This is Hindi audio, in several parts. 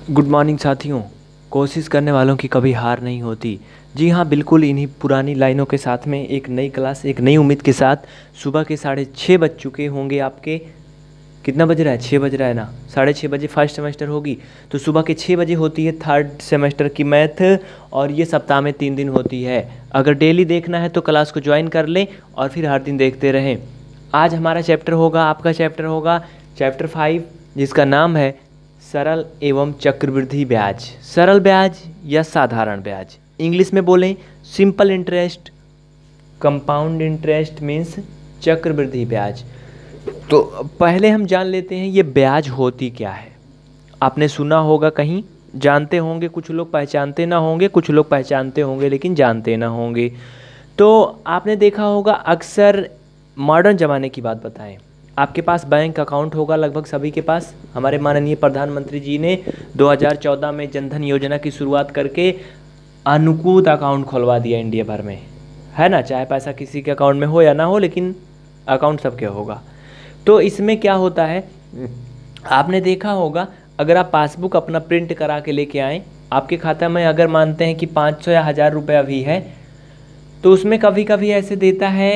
गुड मॉर्निंग साथियों। कोशिश करने वालों की कभी हार नहीं होती। जी हाँ, बिल्कुल इन्हीं पुरानी लाइनों के साथ में एक नई क्लास, एक नई उम्मीद के साथ सुबह के 6:30 बज चुके होंगे आपके। कितना बज रहा है? 6 बज रहा है ना। 6:30 बजे फर्स्ट सेमेस्टर होगी, तो सुबह के 6 बजे होती है थर्ड सेमेस्टर की मैथ, और ये सप्ताह में 3 दिन होती है। अगर डेली देखना है तो क्लास को ज्वाइन कर लें और फिर हर दिन देखते रहें। आज हमारा चैप्टर होगा, आपका चैप्टर होगा चैप्टर 5, जिसका नाम है सरल एवं चक्रवृद्धि ब्याज। सरल ब्याज या साधारण ब्याज, इंग्लिश में बोलें simple interest, compound interest means चक्रवृद्धि ब्याज। तो पहले हम जान लेते हैं ये ब्याज होती क्या है। आपने सुना होगा, कहीं जानते होंगे, कुछ लोग पहचानते ना होंगे, कुछ लोग पहचानते होंगे लेकिन जानते ना होंगे। तो आपने देखा होगा अक्सर, मॉडर्न ज़माने की बात बताएं, आपके पास बैंक अकाउंट होगा, लगभग सभी के पास। हमारे माननीय प्रधानमंत्री जी ने 2014 में जनधन योजना की शुरुआत करके अनुकूल अकाउंट खुलवा दिया इंडिया भर में, है ना। चाहे पैसा किसी के अकाउंट में हो या ना हो, लेकिन अकाउंट सबके होगा। तो इसमें क्या होता है, आपने देखा होगा, अगर आप पासबुक अपना प्रिंट करा के लेके आएँ, आपके खाता में अगर मानते हैं कि 500 या 1000 रुपये अभी है, तो उसमें कभी कभी ऐसे देता है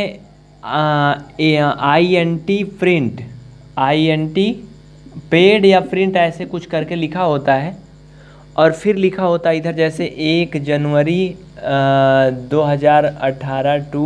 INT प्रिंट, INT पेड या प्रिंट, ऐसे कुछ करके लिखा होता है। और फिर लिखा होता है इधर जैसे 1 जनवरी 2018 टू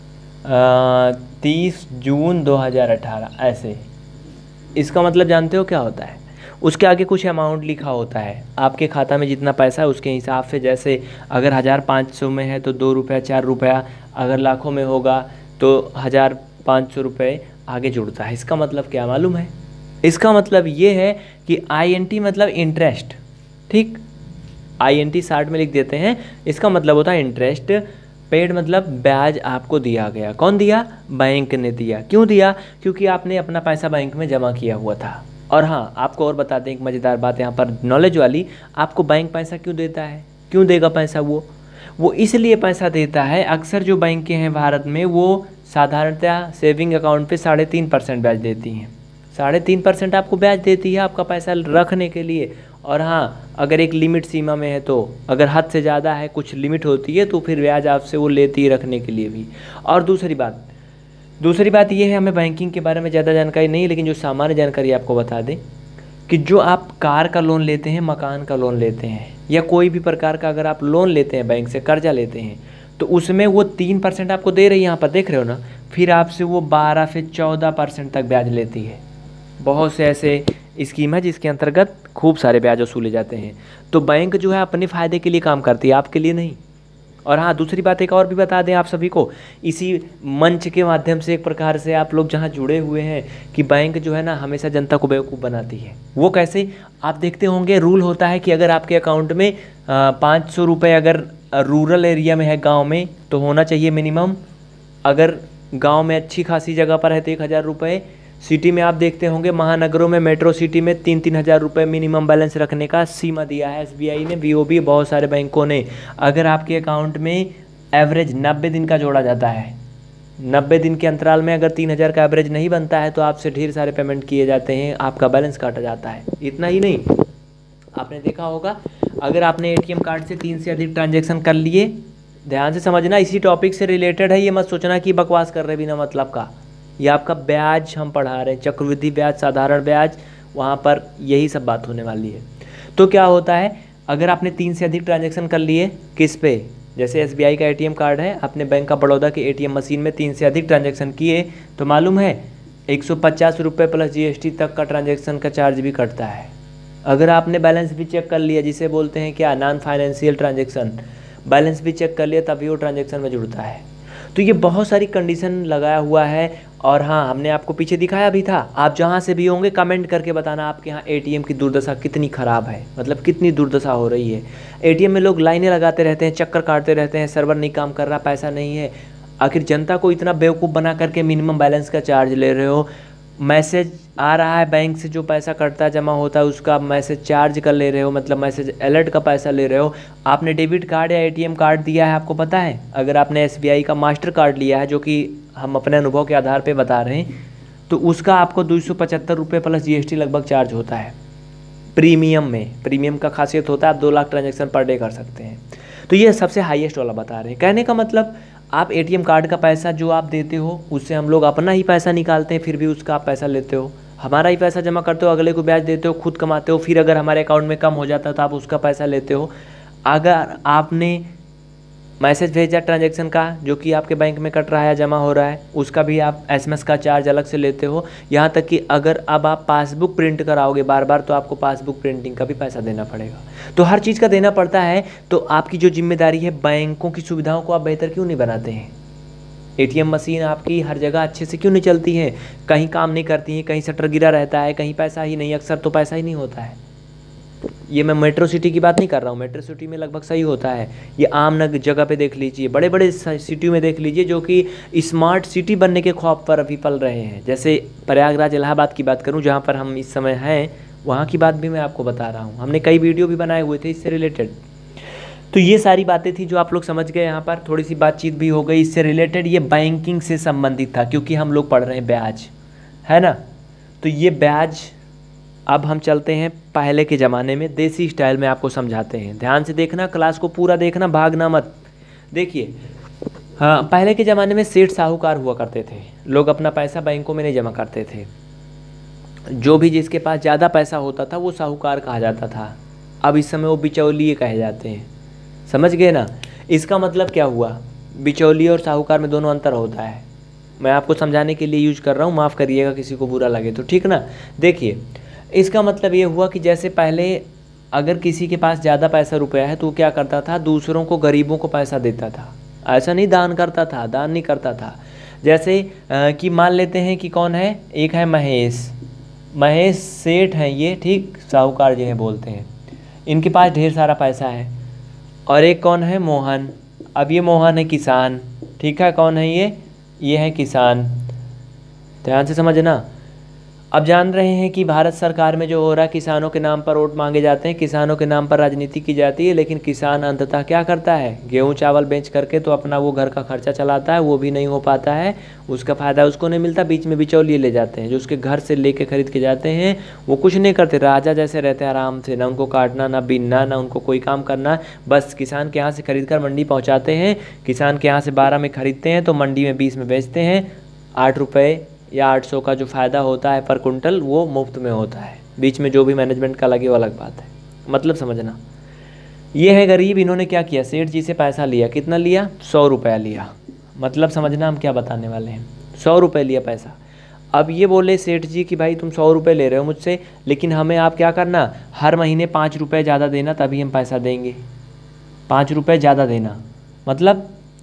30 जून 2018, ऐसे। इसका मतलब जानते हो क्या होता है? उसके आगे कुछ अमाउंट लिखा होता है, आपके खाता में जितना पैसा है उसके हिसाब से। जैसे अगर 1500 में है तो 2 रुपया 4 रुपया, अगर लाखों में होगा तो 1500 रुपये आगे जुड़ता है। इसका मतलब क्या मालूम है? इसका मतलब ये है कि INT मतलब इंटरेस्ट, ठीक। INT शार्ट में लिख देते हैं, इसका मतलब होता है इंटरेस्ट। पेड मतलब ब्याज आपको दिया गया। कौन दिया? बैंक ने दिया। क्यों दिया? क्योंकि आपने अपना पैसा बैंक में जमा किया हुआ था। और हाँ, आपको और बता दें एक मज़ेदार बात यहाँ पर, नॉलेज वाली। आपको बैंक पैसा क्यों देता है? क्यों देगा पैसा? वो इसलिए पैसा देता है, अक्सर जो बैंकें हैं भारत में, वो साधारणतः सेविंग अकाउंट पे 3.5% ब्याज देती हैं। 3.5% आपको ब्याज देती है आपका पैसा रखने के लिए। और हाँ, अगर एक लिमिट सीमा में है, तो अगर हद से ज़्यादा है, कुछ लिमिट होती है, तो फिर ब्याज आपसे वो लेती है रखने के लिए भी। और दूसरी बात ये है, हमें बैंकिंग के बारे में ज़्यादा जानकारी नहीं है, लेकिन जो सामान्य जानकारी आपको बता दें कि जो आप कार का लोन लेते हैं, मकान का लोन लेते हैं, या कोई भी प्रकार का अगर आप लोन लेते हैं, बैंक से कर्जा लेते हैं, तो उसमें वो 3% आपको दे रही है, यहाँ पर देख रहे हो ना। फिर आपसे वो 12 से 14% तक ब्याज लेती है। बहुत से ऐसे स्कीम है जिसके अंतर्गत खूब सारे ब्याज वसूले जाते हैं। तो बैंक जो है अपने फ़ायदे के लिए काम करती है, आपके लिए नहीं। और हाँ, दूसरी बात एक और भी बता दें आप सभी को, इसी मंच के माध्यम से एक प्रकार से आप लोग जहाँ जुड़े हुए हैं, कि बैंक जो है ना हमेशा जनता को बेवकूफ़ बनाती है। वो कैसे? आप देखते होंगे, रूल होता है कि अगर आपके अकाउंट में 500 रुपये अगर रूरल एरिया में है, गांव में, तो होना चाहिए मिनिमम। अगर गांव में अच्छी खासी जगह पर है तो 1000 रुपये। सिटी में आप देखते होंगे, महानगरों में, मेट्रो सिटी में 3-3 हज़ार रुपये मिनिमम बैलेंस रखने का सीमा दिया है SBI ने, BOB, बहुत सारे बैंकों ने। अगर आपके अकाउंट में एवरेज 90 दिन का जोड़ा जाता है, 90 दिन के अंतराल में अगर 3000 का एवरेज नहीं बनता है, तो आपसे ढेर सारे पेमेंट किए जाते हैं, आपका बैलेंस काटा जाता है। इतना ही नहीं, आपने देखा होगा, अगर आपने ATM कार्ड से 3 से अधिक ट्रांजेक्शन कर लिए, ध्यान से समझना, इसी टॉपिक से रिलेटेड है, ये मत सोचना कि बकवास कर रहे बिना मतलब का। ये आपका ब्याज हम पढ़ा रहे हैं, चक्रवृद्धि ब्याज, साधारण ब्याज, वहाँ पर यही सब बात होने वाली है। तो क्या होता है, अगर आपने 3 से अधिक ट्रांजैक्शन कर लिए, किस पे? जैसे SBI का ATM कार्ड है, आपने बैंक ऑफ बड़ौदा के ATM मशीन में 3 से अधिक ट्रांजैक्शन किए, तो मालूम है 150 रुपये प्लस GST तक का ट्रांजैक्शन का चार्ज भी कटता है। अगर आपने बैलेंस भी चेक कर लिया, जिसे बोलते हैं क्या, नॉन फाइनेंशियल ट्रांजैक्शन, बैलेंस भी चेक कर लिया, तभी वो ट्रांजैक्शन में जुड़ता है। तो ये बहुत सारी कंडीशन लगाया हुआ है। और हाँ, हमने आपको पीछे दिखाया भी था। आप जहाँ से भी होंगे कमेंट करके बताना आपके यहाँ ATM की दुर्दशा कितनी ख़राब है, मतलब कितनी दुर्दशा हो रही है। ATM में लोग लाइनें लगाते रहते हैं, चक्कर काटते रहते हैं, सर्वर नहीं काम कर रहा, पैसा नहीं है। आखिर जनता को इतना बेवकूफ़ बना करके मिनिमम बैलेंस का चार्ज ले रहे हो। मैसेज आ रहा है बैंक से, जो पैसा कटता जमा होता है उसका मैसेज चार्ज कर ले रहे हो, मतलब मैसेज अलर्ट का पैसा ले रहे हो। आपने डेबिट कार्ड या ATM कार्ड दिया है, आपको पता है, अगर आपने SBI का मास्टर कार्ड लिया है, जो कि हम अपने अनुभव के आधार पे बता रहे हैं, तो उसका आपको 275 रुपये प्लस GST लगभग चार्ज होता है। प्रीमियम का खासियत होता है आप 2 लाख ट्रांजैक्शन पर डे कर सकते हैं। तो ये सबसे हाईएस्ट वाला बता रहे हैं। कहने का मतलब आप एटीएम कार्ड का पैसा जो आप देते हो उससे हम लोग अपना ही पैसा निकालते हैं, फिर भी उसका आप पैसा लेते हो, हमारा ही पैसा जमा करते हो, अगले को ब्याज देते हो, खुद कमाते हो, फिर अगर हमारे अकाउंट में कम हो जाता है तो आप उसका पैसा लेते हो। अगर आपने मैसेज भेजा ट्रांजैक्शन का जो कि आपके बैंक में कट रहा है या जमा हो रहा है, उसका भी आप एसएमएस का चार्ज अलग से लेते हो। यहाँ तक कि अगर अब आप पासबुक प्रिंट कराओगे बार बार तो आपको पासबुक प्रिंटिंग का भी पैसा देना पड़ेगा। तो हर चीज़ का देना पड़ता है। तो आपकी जो जिम्मेदारी है, बैंकों की सुविधाओं को आप बेहतर क्यों नहीं बनाते हैं? एटीएम मशीन आपकी हर जगह अच्छे से क्यों नहीं चलती है? कहीं काम नहीं करती है, कहीं शटर गिरा रहता है, कहीं पैसा ही नहीं, अक्सर तो पैसा ही नहीं होता है। ये मैं मेट्रो सिटी की बात नहीं कर रहा हूँ, मेट्रो सिटी में लगभग सही होता है। ये आम जगह पे देख लीजिए, बड़े बड़े सिटी में देख लीजिए जो कि स्मार्ट सिटी बनने के ख्वाब पर अभी पल रहे हैं। जैसे प्रयागराज इलाहाबाद की बात करूँ जहाँ पर हम इस समय हैं, वहाँ की बात भी मैं आपको बता रहा हूँ। हमने कई वीडियो भी बनाए हुए थे इससे रिलेटेड। तो ये सारी बातें थी जो आप लोग समझ गए। यहाँ पर थोड़ी सी बातचीत भी हो गई इससे रिलेटेड। ये बैंकिंग से संबंधित था क्योंकि हम लोग पढ़ रहे हैं ब्याज, है ना। तो ये ब्याज, अब हम चलते हैं पहले के ज़माने में, देसी स्टाइल में आपको समझाते हैं। ध्यान से देखना, क्लास को पूरा देखना, भागना मत। देखिए, हाँ, पहले के ज़माने में सेठ साहूकार हुआ करते थे। लोग अपना पैसा बैंकों में नहीं जमा करते थे। जो भी जिसके पास ज़्यादा पैसा होता था वो साहूकार कहा जाता था। अब इस समय वो बिचौलिए कहे जाते हैं। समझ गए ना? इसका मतलब क्या हुआ? बिचौलिए और साहूकार में दोनों अंतर होता है। मैं आपको समझाने के लिए यूज कर रहा हूँ, माफ़ करिएगा किसी को बुरा लगे तो, ठीक ना। देखिए, इसका मतलब ये हुआ कि जैसे पहले अगर किसी के पास ज़्यादा पैसा रुपया है तो वो क्या करता था, दूसरों को, गरीबों को पैसा देता था। ऐसा नहीं दान करता था, दान नहीं करता था। जैसे कि मान लेते हैं कि कौन है, एक है महेश सेठ हैं ये, ठीक, साहूकार जिन्हें बोलते हैं। इनके पास ढेर सारा पैसा है। और एक कौन है, मोहन। अब ये मोहन है किसान, ठीक है। कौन है ये है किसान। ध्यान से समझना। अब जान रहे हैं कि भारत सरकार में जो हो रहा है, किसानों के नाम पर वोट मांगे जाते हैं, किसानों के नाम पर राजनीति की जाती है, लेकिन किसान अंततः क्या करता है, गेहूं चावल बेच करके तो अपना वो घर का खर्चा चलाता है, वो भी नहीं हो पाता है, उसका फ़ायदा उसको नहीं मिलता। बीच में बिचौलिए ले जाते हैं जो उसके घर से लेके खरीद के जाते हैं। वो कुछ नहीं करते, राजा जैसे रहते हैं आराम से, ना उनको काटना, ना बीनना, ना उनको कोई काम करना। बस किसान के यहाँ से खरीद कर मंडी पहुँचाते हैं। किसान के यहाँ से 12 में खरीदते हैं तो मंडी में 20 में बेचते हैं। 8 रुपये या 800 का जो फ़ायदा होता है पर कुंटल वो मुफ्त में होता है। बीच में जो भी मैनेजमेंट का लगे वो अलग बात है। मतलब समझना, ये है गरीब। इन्होंने क्या किया, सेठ जी से पैसा लिया। कितना लिया, 100 रुपया लिया। मतलब समझना हम क्या बताने वाले हैं। 100 रुपये लिया पैसा। अब ये बोले सेठ जी कि भाई तुम 100 रुपये ले रहे हो मुझसे, लेकिन हमें आप क्या करना, हर महीने 5 रुपये ज़्यादा देना, तभी हम पैसा देंगे। 5 रुपये ज़्यादा देना, मतलब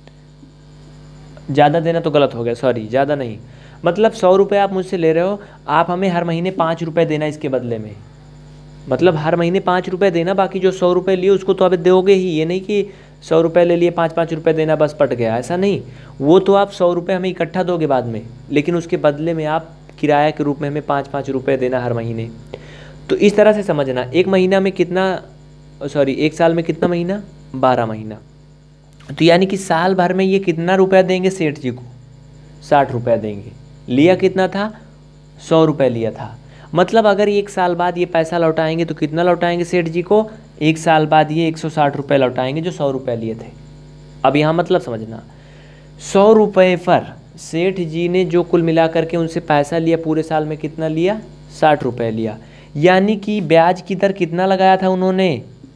ज़्यादा देना तो गलत हो गया, सॉरी, ज़्यादा नहीं, मतलब 100 रुपये आप मुझसे ले रहे हो, आप हमें हर महीने 5 रुपये देना इसके बदले में। मतलब हर महीने 5 रुपये देना, बाकी जो 100 रुपये लिए उसको तो आप दोगे ही। ये नहीं कि 100 रुपये ले लिए 5-5 रुपये देना बस पट गया, ऐसा नहीं। वो तो आप 100 रुपये हमें इकट्ठा दोगे बाद में, लेकिन उसके बदले में आप किराया के रूप में हमें 5-5 रुपये देना हर महीने। तो इस तरह से समझना। एक महीना में कितना, सॉरी, एक साल में कितना महीना, 12 महीना। तो यानी कि साल भर में ये कितना रुपया देंगे सेठ जी को, 60 रुपया देंगे। लिया कितना था, 100 रुपये लिया था। मतलब अगर 1 साल बाद ये पैसा लौटाएंगे तो कितना लौटाएंगे सेठ जी को, 1 साल बाद ये 160 रुपये लौटाएंगे जो 100 रुपये लिए थे। अब यहाँ मतलब समझना, 100 रुपये पर सेठ जी ने जो कुल मिला करके उनसे पैसा लिया पूरे साल में कितना लिया, 60 रुपये लिया। यानी कि ब्याज की दर कितना लगाया था उन्होंने,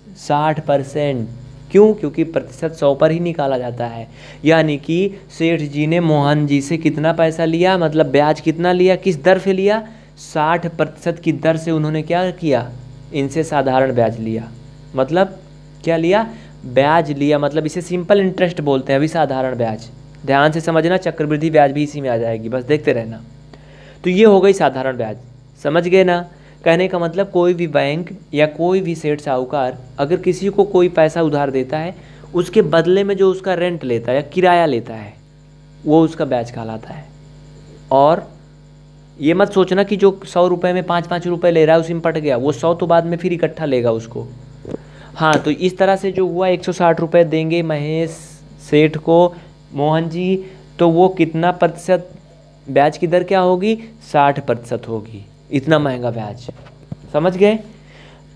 60%। क्यों? क्योंकि प्रतिशत 100 पर ही निकाला जाता है। यानी कि सेठ जी ने मोहन जी से कितना पैसा लिया, मतलब ब्याज कितना लिया, किस दर से लिया, 60% की दर से उन्होंने क्या किया, इनसे साधारण ब्याज लिया। मतलब क्या लिया, ब्याज लिया। मतलब इसे सिंपल इंटरेस्ट बोलते हैं, अभी साधारण ब्याज। ध्यान से समझना, चक्रवृद्धि ब्याज भी इसी में आ जाएगी, बस देखते रहना। तो ये हो गई साधारण ब्याज, समझ गए ना। कहने का मतलब कोई भी बैंक या कोई भी सेठ साहूकार अगर किसी को कोई पैसा उधार देता है, उसके बदले में जो उसका रेंट लेता है या किराया लेता है, वो उसका ब्याज कहलाता है। और ये मत सोचना कि जो 100 रुपये में 5-5 रुपये ले रहा है उसी में पट गया, वो 100 तो बाद में फिर इकट्ठा लेगा उसको। हाँ, तो इस तरह से जो हुआ, 160 रुपये देंगे महेश सेठ को मोहन जी, तो वो कितना प्रतिशत ब्याज की दर क्या होगी, 60% होगी। इतना महंगा ब्याज, समझ गए।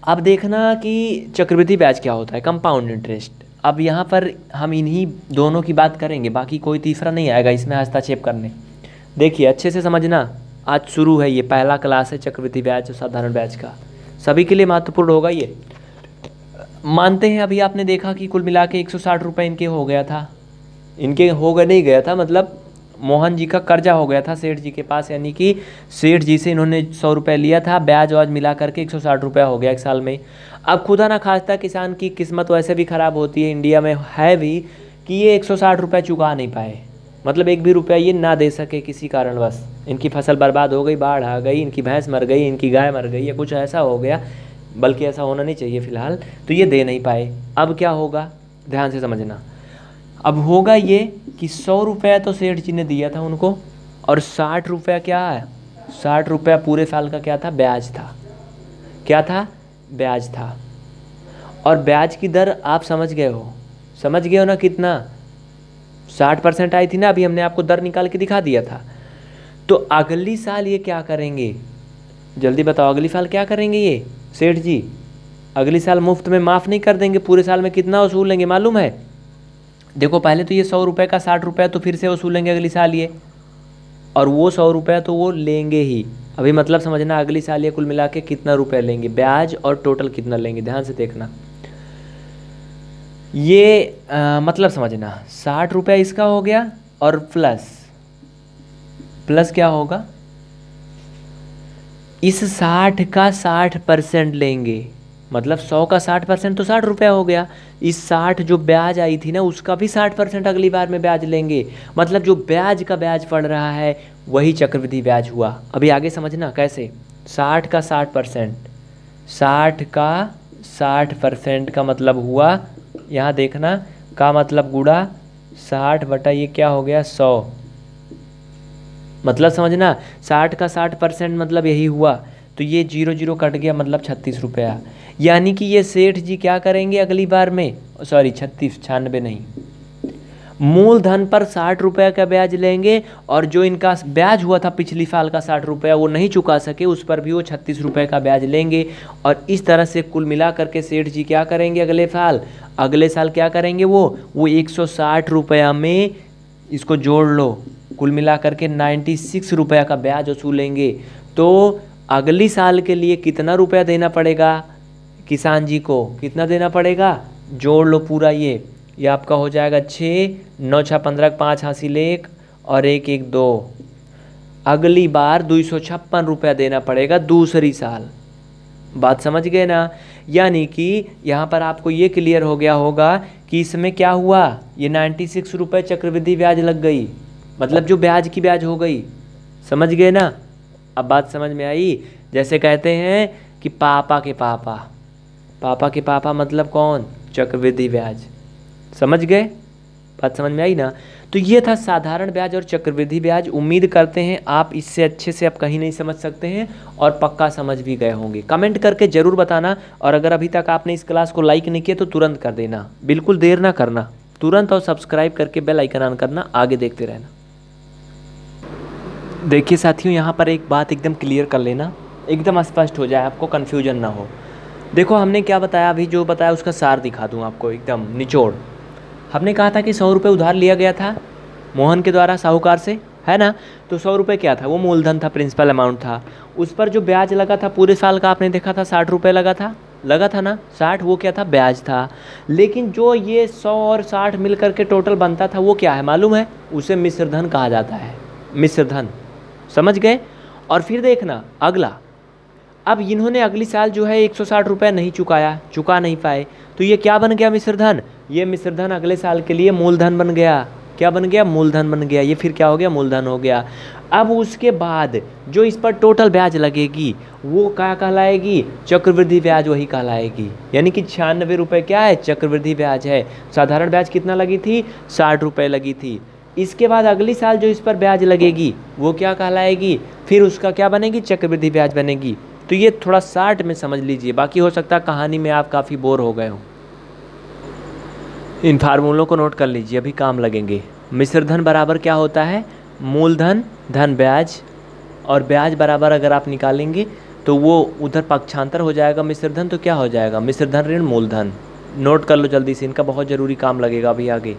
अब देखना कि चक्रवृद्धि ब्याज क्या होता है, कंपाउंड इंटरेस्ट। अब यहाँ पर हम इन्हीं दोनों की बात करेंगे, बाकी कोई तीसरा नहीं आएगा इसमें हस्तक्षेप करने। देखिए अच्छे से समझना, आज शुरू है, ये पहला क्लास है चक्रवृद्धि ब्याज और साधारण ब्याज का, सभी के लिए महत्वपूर्ण होगा ये। मानते हैं अभी आपने देखा कि कुल मिला के 160 रुपये इनके हो गया था, इनके हो गए नहीं गया था, मतलब मोहन जी का कर्जा हो गया था सेठ जी के पास, यानी कि सेठ जी से इन्होंने 100 रुपये लिया था, ब्याज वाज मिला करके 160 रुपया हो गया एक साल में। अब खुदा ना खास्ता किसान की किस्मत वैसे भी ख़राब होती है, इंडिया में है भी, कि ये 160 रुपये चुका नहीं पाए, मतलब एक भी रुपया ये ना दे सके किसी कारणवश, इनकी फसल बर्बाद हो गई, बाढ़ आ गई, इनकी भैंस मर गई, इनकी गाय मर गई, या कुछ ऐसा हो गया, बल्कि ऐसा होना नहीं चाहिए फ़िलहाल, तो ये दे नहीं पाए। अब क्या होगा, ध्यान से समझना। अब होगा ये कि 100 रुपया तो सेठ जी ने दिया था उनको, और 60 रुपया क्या है, 60 रुपया पूरे साल का क्या था, ब्याज था। क्या था, ब्याज था। और ब्याज की दर आप समझ गए हो ना, कितना 60% आई थी ना, अभी हमने आपको दर निकाल के दिखा दिया था। तो अगली साल ये क्या करेंगे, जल्दी बताओ, अगली साल क्या करेंगे ये सेठ जी? अगली साल मुफ्त में माफ़ नहीं कर देंगे, पूरे साल में कितना वसूल लेंगे मालूम है? देखो पहले तो ये 100 रुपये का 60 रुपया तो फिर से वसूलेंगे अगली साल ये, और वो 100 रुपया तो वो लेंगे ही। अभी मतलब समझना, अगली साल ये कुल मिला के कितना रुपया लेंगे, ब्याज और टोटल कितना लेंगे, ध्यान से देखना। ये मतलब समझना, 60 रुपया इसका हो गया, और प्लस क्या होगा, इस 60 का 60% लेंगे, मतलब 100 का 60% तो 60 रुपया हो गया। इस 60 जो ब्याज आई थी ना, उसका भी 60% अगली बार में ब्याज लेंगे, मतलब जो ब्याज का ब्याज पड़ रहा है वही चक्रवृद्धि ब्याज हुआ। अभी आगे समझना कैसे, 60 का 60%, 60 का 60% का मतलब हुआ, यहाँ देखना, का मतलब गुणा 60 बटा ये क्या हो गया 100, मतलब समझना 60 का 60% मतलब यही हुआ, तो ये 0 कट गया, मतलब 36 रुपया। यानी कि ये सेठ जी क्या करेंगे अगली बार में, सॉरी 96 नहीं, मूलधन पर 60 रुपये का ब्याज लेंगे, और जो इनका ब्याज हुआ था पिछली साल का 60 रुपया वो नहीं चुका सके, उस पर भी वो 36 रुपये का ब्याज लेंगे। और इस तरह से कुल मिला करके सेठ जी क्या करेंगे अगले साल क्या करेंगे, वो 160 रुपया में इसको जोड़ लो, कुल मिला करके 96 रुपया का ब्याज वसूलेंगे। तो अगली साल के लिए कितना रुपया देना पड़ेगा किसान जी को, कितना देना पड़ेगा, जोड़ लो पूरा, ये आपका हो जाएगा 6, 9 6 15, 5 हासिल 1 और 1 1 2, अगली बार 256 रुपया देना पड़ेगा दूसरी साल। बात समझ गए ना? यानी कि यहाँ पर आपको ये क्लियर हो गया होगा कि इसमें क्या हुआ, ये 96 रुपये चक्रवृद्धि ब्याज लग गई, मतलब जो ब्याज की ब्याज हो गई। समझ गए ना? अब बात समझ में आई? जैसे कहते हैं कि पापा के पापा मतलब कौन, चक्रवृद्धि ब्याज। समझ गए? बात समझ में आई ना? तो ये था साधारण ब्याज और चक्रवृद्धि ब्याज। उम्मीद करते हैं आप इससे अच्छे से अब कहीं नहीं समझ सकते हैं और पक्का समझ भी गए होंगे। कमेंट करके ज़रूर बताना, और अगर अभी तक आपने इस क्लास को लाइक नहीं किया तो तुरंत कर देना, बिल्कुल देर ना करना, तुरंत, और सब्सक्राइब करके बेल आइकन ऑन करना, आगे देखते रहना। देखिए साथियों, यहाँ पर एक बात एकदम क्लियर कर लेना, एकदम स्पष्ट हो जाए, आपको कन्फ्यूजन ना हो। देखो हमने क्या बताया, अभी जो बताया उसका सार दिखा दूँ आपको, एकदम निचोड़। हमने कहा था कि 100 रुपये उधार लिया गया था मोहन के द्वारा साहूकार से, है ना? तो 100 रुपये क्या था, वो मूलधन था, प्रिंसिपल अमाउंट था। उस पर जो ब्याज लगा था पूरे साल का आपने देखा था 60 रुपये लगा था ना, 60, वो क्या था, ब्याज था। लेकिन जो ये 100 और 60 मिल करके टोटल बनता था वो क्या है मालूम है? उसे मिश्रधन कहा जाता है, मिश्रधन। समझ गए? और फिर देखना अगला, अब इन्होंने अगली साल जो है 160 रुपये नहीं चुका नहीं पाए, तो ये क्या बन गया, मिश्रधन। ये मिश्रधन अगले साल के लिए मूलधन बन गया। क्या बन गया, मूलधन बन गया। ये फिर क्या हो गया, मूलधन हो गया। अब उसके बाद जो इस पर टोटल ब्याज लगेगी वो क्या कहलाएगी, चक्रवृद्धि ब्याज वही कहलाएगी। यानी कि 96 रुपये क्या है, चक्रवृद्धि ब्याज है। साधारण ब्याज कितना लगी थी, 60 रुपये लगी थी। इसके बाद अगली साल जो इस पर ब्याज लगेगी वो क्या कहलाएगी, फिर उसका क्या बनेगी, चक्रवृद्धि ब्याज बनेगी। तो ये थोड़ा शार्ट में समझ लीजिए, बाकी हो सकता है कहानी में आप काफ़ी बोर हो गए हो। इन फार्मूलों को नोट कर लीजिए, अभी काम लगेंगे। मिश्रधन बराबर क्या होता है, मूलधन धन ब्याज, और ब्याज बराबर अगर आप निकालेंगे तो वो उधर पक्षांतर हो जाएगा मिश्र धन, तो क्या हो जाएगा मिश्र धन ऋण मूलधन। नोट कर लो जल्दी से, इनका बहुत ज़रूरी काम लगेगा अभी आगे।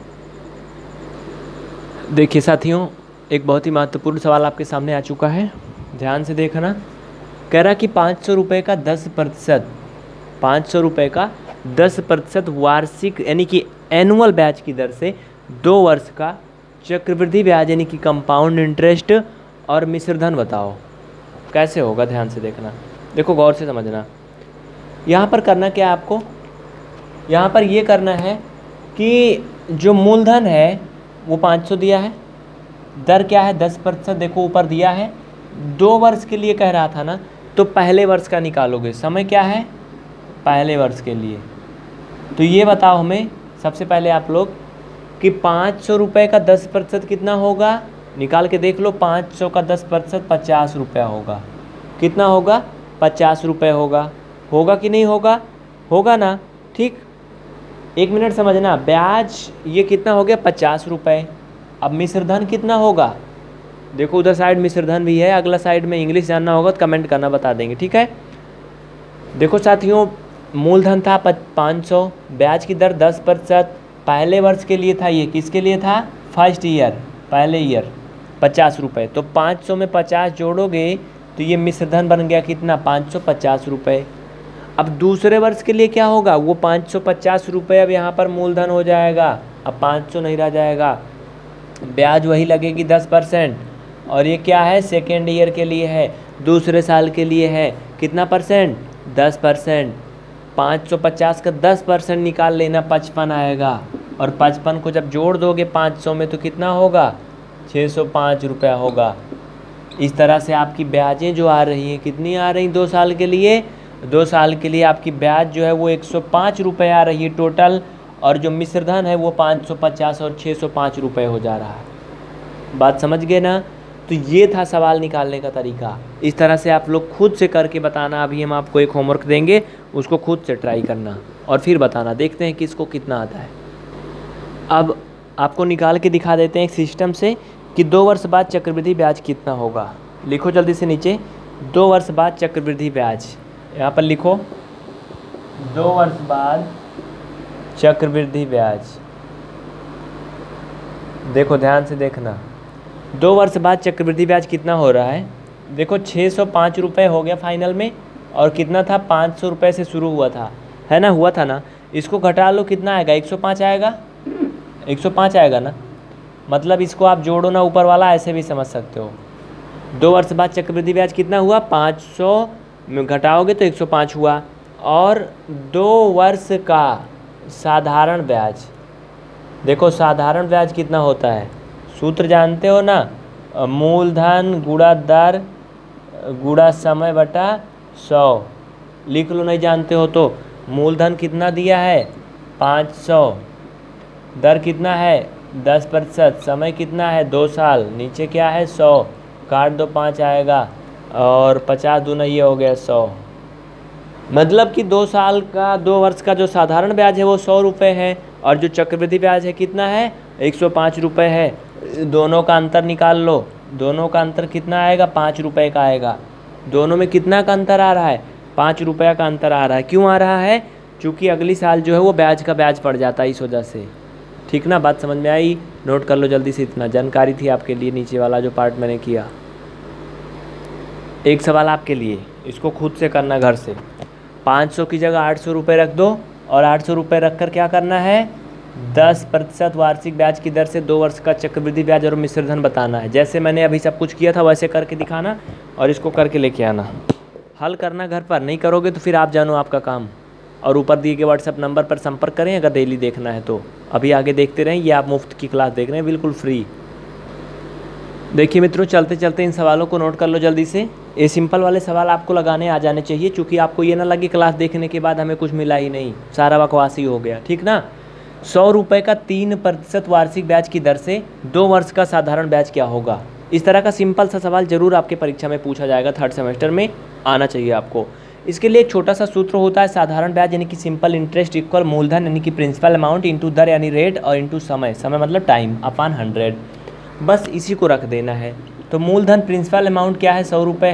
देखिए साथियों, एक बहुत ही महत्वपूर्ण सवाल आपके सामने आ चुका है, ध्यान से देखना। कह रहा कि 500 रुपये का 10%, 500 रुपये का 10% वार्षिक यानी कि एनुअल ब्याज की दर से 2 वर्ष का चक्रवृद्धि ब्याज यानी कि कंपाउंड इंटरेस्ट और मिश्र धन बताओ कैसे होगा। ध्यान से देखना, देखो गौर से समझना। यहाँ पर करना क्या है आपको, यहाँ पर ये करना है कि जो मूलधन है वो 500 दिया है, दर क्या है 10%, देखो ऊपर दिया है। 2 वर्ष के लिए कह रहा था ना, तो पहले वर्ष का निकालोगे। समय क्या है पहले वर्ष के लिए, तो ये बताओ हमें सबसे पहले आप लोग कि 500 रुपये का 10% कितना होगा, निकाल के देख लो। 500 का 10% 50 रुपया होगा। कितना होगा 50 रुपये होगा। होगा कि नहीं होगा, होगा ना, ठीक। 1 मिनट समझना, ब्याज ये कितना हो गया 50 रुपये। अब मिश्र धन कितना होगा, देखो उधर साइड मिश्र धन भी है, अगला साइड में इंग्लिश जानना होगा तो कमेंट करना, बता देंगे, ठीक है। देखो साथियों, मूलधन था 500, ब्याज की दर 10%, पहले वर्ष के लिए था। ये किसके लिए था, फर्स्ट ईयर, पहले ईयर, 50 रुपये। तो 500 में 50 जोड़ोगे तो ये मिश्र धन बन गया कितना 550 रुपये। अब दूसरे वर्ष के लिए क्या होगा, वो 550 रुपये अब यहाँ पर मूलधन हो जाएगा, अब 500 नहीं रह जाएगा। ब्याज वही लगेगी 10%, और ये क्या है सेकेंड ईयर के लिए है, दूसरे साल के लिए है। कितना परसेंट 10%। 550 का 10% निकाल लेना, 55 आएगा। और 55 को जब जोड़ दोगे 500 में तो कितना होगा 605 रुपया होगा। इस तरह से आपकी ब्याजें जो आ रही हैं, कितनी आ रही 2 साल के लिए, 2 साल के लिए आपकी ब्याज जो है वो 105 रुपये आ रही है टोटल, और जो मिश्र धन है वो 550 और 605 रुपये हो जा रहा है। बात समझ गए ना। तो ये था सवाल निकालने का तरीका। इस तरह से आप लोग खुद से करके बताना। अभी हम आपको एक होमवर्क देंगे, उसको खुद से ट्राई करना और फिर बताना, देखते हैं किसको कितना आता है। अब आपको निकाल के दिखा देते हैं एक सिस्टम से कि 2 वर्ष बाद चक्रवृद्धि ब्याज कितना होगा। लिखो जल्दी से नीचे, 2 वर्ष बाद चक्रवृद्धि ब्याज, यहाँ पर लिखो 2 वर्ष बाद चक्रवृद्धि ब्याज। देखो ध्यान से देखना, 2 वर्ष बाद चक्रवृद्धि ब्याज कितना हो रहा है। देखो 605 रुपये हो गया फाइनल में, और कितना था 500 रुपये से शुरू हुआ था, है ना, हुआ था ना। इसको घटा लो, कितना आएगा 105 आएगा, 105 आएगा ना। मतलब इसको आप जोड़ो ना, ऊपर वाला ऐसे भी समझ सकते हो। 2 वर्ष बाद चक्रवृद्धि ब्याज कितना हुआ 500 में घटाओगे तो 105 हुआ। और 2 वर्ष का साधारण ब्याज, देखो साधारण ब्याज कितना होता है, सूत्र जानते हो ना, मूलधन गुणा दर गुणा समय बटा 100। लिख लो नहीं जानते हो तो। मूलधन कितना दिया है 500, दर कितना है 10%, समय कितना है 2 साल, नीचे क्या है 100, काट दो 5 आएगा, और 50 दूना ये हो गया 100। मतलब कि 2 साल का 2 वर्ष का जो साधारण ब्याज है वो 100 रुपये है, और जो चक्रवृद्धि ब्याज है कितना है 105 रुपये है। दोनों का अंतर निकाल लो, दोनों का अंतर कितना आएगा 5 रुपये का आएगा। दोनों में कितना का अंतर आ रहा है 5 रुपये का अंतर आ रहा है। क्यों आ रहा है, चूँकि अगली साल जो है वो ब्याज का ब्याज पड़ जाता है, इस वजह से। ठीक ना, बात समझ में आई। नोट कर लो जल्दी से, इतना जानकारी थी आपके लिए, नीचे वाला जो पार्ट मैंने किया। एक सवाल आपके लिए, इसको खुद से करना घर से। 500 की जगह 800 रुपये रख दो, और 800 रुपये रख कर क्या करना है 10% वार्षिक ब्याज की दर से 2 वर्ष का चक्रवृद्धि ब्याज और मिश्र धन बताना है। जैसे मैंने अभी सब कुछ किया था वैसे करके दिखाना, और इसको करके लेके आना। हल करना घर पर, नहीं करोगे तो फिर आप जानो आपका काम। और ऊपर दिए गए व्हाट्सएप नंबर पर संपर्क करें अगर डेली देखना है तो। अभी आगे देखते रहें, ये आप मुफ्त की क्लास देख रहे हैं, बिल्कुल फ्री। देखिए मित्रों, चलते चलते इन सवालों को नोट कर लो जल्दी से। ये सिंपल वाले सवाल आपको लगाने आ जाने चाहिए, क्योंकि आपको ये ना लगे क्लास देखने के बाद हमें कुछ मिला ही नहीं, सारा बकवास ही हो गया, ठीक ना। 100 रुपये का 3% वार्षिक ब्याज की दर से 2 वर्ष का साधारण ब्याज क्या होगा। इस तरह का सिंपल सा सवाल जरूर आपके परीक्षा में पूछा जाएगा, 3rd सेमेस्टर में आना चाहिए आपको। इसके लिए एक छोटा सा सूत्र होता है, साधारण ब्याज यानी कि सिंपल इंटरेस्ट इक्वल मूलधन यानी कि प्रिंसिपल अमाउंट इंटू दर यानी रेट, और इंटू समय, समय मतलब टाइम, अपॉन 100। बस इसी को रख देना है। तो मूलधन प्रिंसिपल अमाउंट क्या है 100 रुपये है,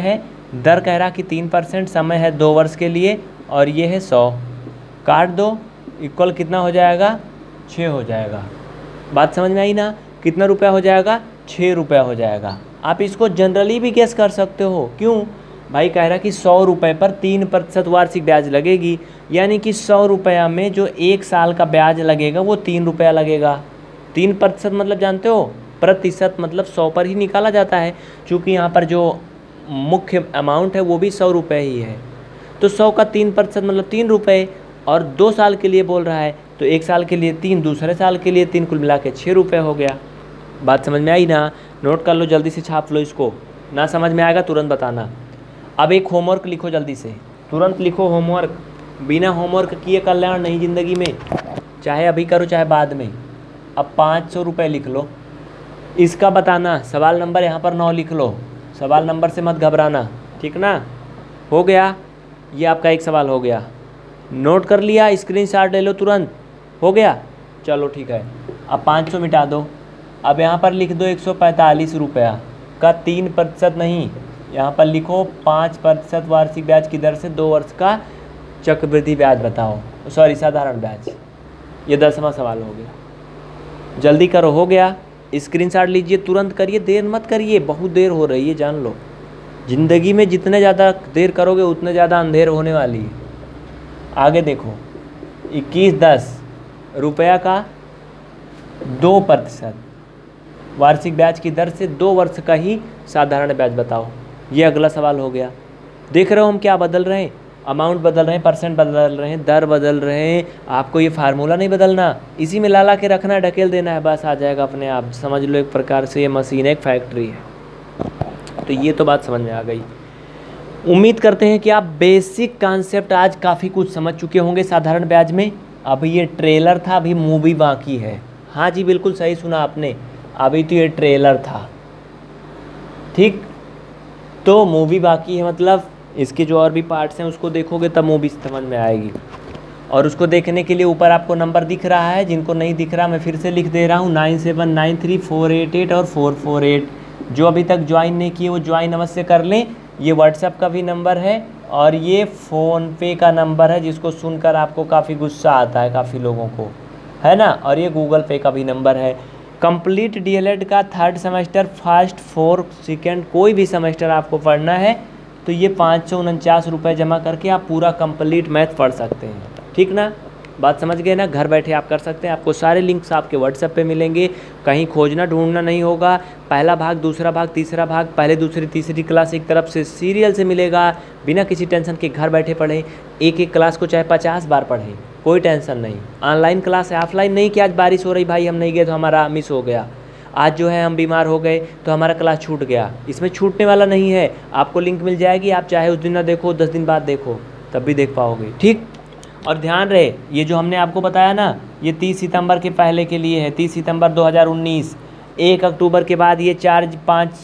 दर कह रहा कि 3%, समय है 2 वर्ष के लिए और ये है 100, काट दो, इक्वल कितना हो जाएगा, 6 हो जाएगा। बात समझ में आई ना, कितना रुपया हो जाएगा, 6 रुपया हो जाएगा। आप इसको जनरली भी गेस कर सकते हो, क्यों भाई, कह रहा कि 100 रुपये पर 3% वार्षिक ब्याज लगेगी, यानी कि 100 रुपया में जो 1 साल का ब्याज लगेगा वो 3 रुपया लगेगा। 3% मतलब जानते हो, प्रतिशत मतलब 100 पर ही निकाला जाता है, क्योंकि यहाँ पर जो मुख्य अमाउंट है वो भी 100 रुपये ही है। तो 100 का 3% मतलब 3 रुपये, और 2 साल के लिए बोल रहा है तो 1 साल के लिए 3, दूसरे साल के लिए 3, कुल मिला के 6 रुपये हो गया। बात समझ में आई ना, नोट कर लो, जल्दी से छाप लो इसको, ना समझ में आएगा तुरंत बताना। अब एक होमवर्क लिखो, जल्दी से तुरंत लिखो होमवर्क, बिना होमवर्क किए कल्याण नहीं ज़िंदगी में, चाहे अभी करो चाहे बाद में। अब 500 रुपये लिख लो, इसका बताना, सवाल नंबर यहाँ पर 9 लिख लो, सवाल नंबर से मत घबराना, ठीक ना। हो गया, ये आपका एक सवाल हो गया, नोट कर लिया, स्क्रीनशॉट ले लो तुरंत, हो गया, चलो ठीक है। अब 500 मिटा दो, अब यहाँ पर लिख दो 145 रुपया का 3% नहीं, यहाँ पर लिखो 5% वार्षिक ब्याज की दर से 2 वर्ष का चक्रवृद्धि ब्याज बताओ, सॉरी साधारण ब्याज। ये 10वां सवाल हो गया, जल्दी करो, हो गया, स्क्रीनशॉट लीजिए, तुरंत करिए, देर मत करिए, बहुत देर हो रही है, जान लो। ज़िंदगी में जितने ज़्यादा देर करोगे उतने ज़्यादा अंधेर होने वाली है। आगे देखो, 2110 रुपया का 2% वार्षिक ब्याज की दर से 2 वर्ष का ही साधारण ब्याज बताओ। ये अगला सवाल हो गया। देख रहे हो हम क्या बदल रहे हैं, अमाउंट बदल रहे हैं, परसेंट बदल रहे हैं, दर बदल रहे हैं। आपको ये फार्मूला नहीं बदलना, इसी में ला के रखना है, ढकेल देना है, बस आ जाएगा अपने आप। समझ लो एक प्रकार से ये मशीन एक फैक्ट्री है। तो ये तो बात समझ में आ गई। उम्मीद करते हैं कि आप बेसिक कॉन्सेप्ट आज काफ़ी कुछ समझ चुके होंगे साधारण ब्याज में। अभी ये ट्रेलर था, अभी मूवी बाकी है। हाँ जी, बिल्कुल सही सुना आपने, अभी तो ये ट्रेलर था, ठीक, तो मूवी बाकी है, मतलब इसके जो और भी पार्ट्स हैं उसको देखोगे तब मूवी समझ में आएगी। और उसको देखने के लिए ऊपर आपको नंबर दिख रहा है, जिनको नहीं दिख रहा मैं फिर से लिख दे रहा हूँ, 9793488448 और 448। जो अभी तक ज्वाइन नहीं किए वो ज्वाइन अवश्य कर लें। ये व्हाट्सएप का भी नंबर है और ये फ़ोनपे का नंबर है, जिसको सुनकर आपको काफ़ी गुस्सा आता है काफ़ी लोगों को, है ना। और ये गूगल पे का भी नंबर है। कंप्लीट डीएलएड का 3rd semester, first, 4th, 2nd कोई भी सेमेस्टर आपको पढ़ना है तो ये 549 रुपये जमा करके आप पूरा कंप्लीट मैथ पढ़ सकते हैं, ठीक ना। बात समझ गए ना, घर बैठे आप कर सकते हैं। आपको सारे लिंक्स आपके व्हाट्सएप पे मिलेंगे, कहीं खोजना ढूंढना नहीं होगा। पहला भाग, दूसरा भाग, तीसरा भाग, पहले दूसरी तीसरी क्लास एक तरफ से सीरियल से मिलेगा, बिना किसी टेंशन के घर बैठे पढ़ें। एक क्लास को चाहे 50 बार पढ़ें, कोई टेंशन नहीं। ऑनलाइन क्लास है, ऑफलाइन नहीं कि आज बारिश हो रही भाई हम नहीं गए तो हमारा मिस हो गया, आज जो है हम बीमार हो गए तो हमारा क्लास छूट गया, इसमें छूटने वाला नहीं है। आपको लिंक मिल जाएगी, आप चाहे उस दिन ना देखो, 10 दिन बाद देखो, तब भी देख पाओगे, ठीक। और ध्यान रहे, ये जो हमने आपको बताया ना, ये 30 सितंबर के पहले के लिए है, 30 सितंबर 2019। 1 अक्टूबर के बाद ये चार्ज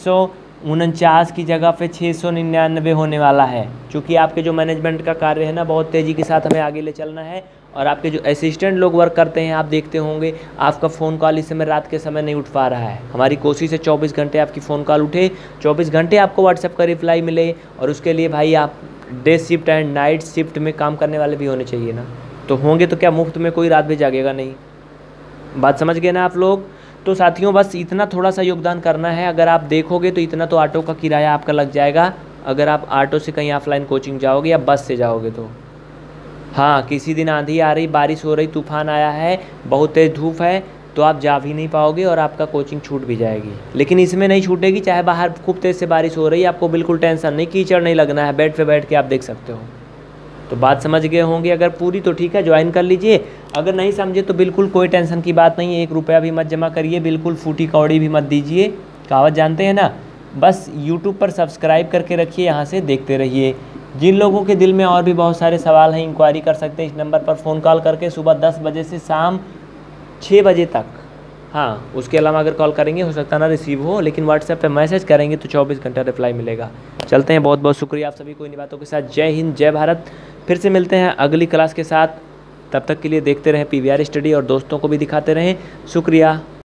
549 की जगह पे 699 होने वाला है। चूँकि आपके जो मैनेजमेंट का कार्य है ना, बहुत तेज़ी के साथ हमें आगे ले चलना है। और आपके जो असिस्टेंट लोग वर्क करते हैं, आप देखते होंगे आपका फ़ोन कॉल इस समय रात के समय नहीं उठ पा रहा है। हमारी कोशिश है 24 घंटे आपकी फ़ोन कॉल उठे, 24 घंटे आपको व्हाट्सएप का रिप्लाई मिले। और उसके लिए भाई आप day shift and night shift में काम करने वाले भी होने चाहिए ना, तो होंगे तो क्या मुफ्त में कोई रात भी जागेगा नहीं। बात समझ गए ना आप लोग। तो साथियों बस इतना थोड़ा सा योगदान करना है। अगर आप देखोगे तो इतना तो ऑटो का किराया आपका लग जाएगा, अगर आप ऑटो से कहीं ऑफलाइन कोचिंग जाओगे या बस से जाओगे तो। हाँ, किसी दिन आंधी आ रही, बारिश हो रही, तूफान आया है, बहुत तेज़ धूप है, तो आप जा भी नहीं पाओगे और आपका कोचिंग छूट भी जाएगी। लेकिन इसमें नहीं छूटेगी, चाहे बाहर खूब तेज़ से बारिश हो रही है, आपको बिल्कुल टेंशन नहीं, कीचड़ नहीं लगना है, बेड पे बैठ के आप देख सकते हो। तो बात समझ गए होंगे, अगर पूरी तो ठीक है, ज्वाइन कर लीजिए। अगर नहीं समझे तो बिल्कुल कोई टेंशन की बात नहीं है, 1 रुपया भी मत जमा करिए, बिल्कुल फूटी कौड़ी भी मत दीजिए। कहावत जानते हैं ना, बस यूट्यूब पर सब्सक्राइब करके रखिए, यहाँ से देखते रहिए। जिन लोगों के दिल में और भी बहुत सारे सवाल हैं, इंक्वायरी कर सकते हैं इस नंबर पर फ़ोन कॉल करके, सुबह 10 बजे से शाम 6 बजे तक। हाँ, उसके अलावा अगर कॉल करेंगे हो सकता ना रिसीव हो, लेकिन व्हाट्सएप पे मैसेज करेंगे तो 24 घंटा रिप्लाई मिलेगा। चलते हैं, बहुत बहुत शुक्रिया आप सभी को इन बातों के साथ। जय हिंद, जय भारत। फिर से मिलते हैं अगली क्लास के साथ, तब तक के लिए देखते रहें PVR स्टडी और दोस्तों को भी दिखाते रहें। शुक्रिया।